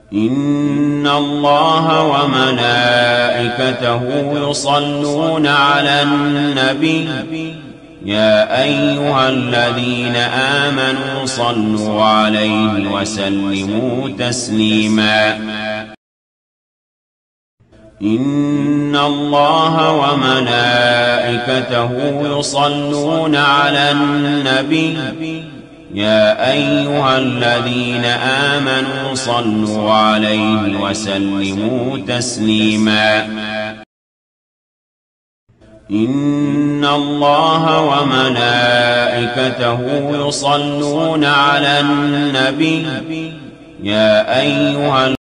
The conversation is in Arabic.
إن الله وملائكته يصلون على النبي يا أيها الذين آمنوا صلوا عليه وسلموا تسليما إن الله وملائكته يصلون على النبي يا أيها الذين آمنوا صلوا عليه وسلموا تسليما إن الله وملائكته يصلون على النبي يا أيها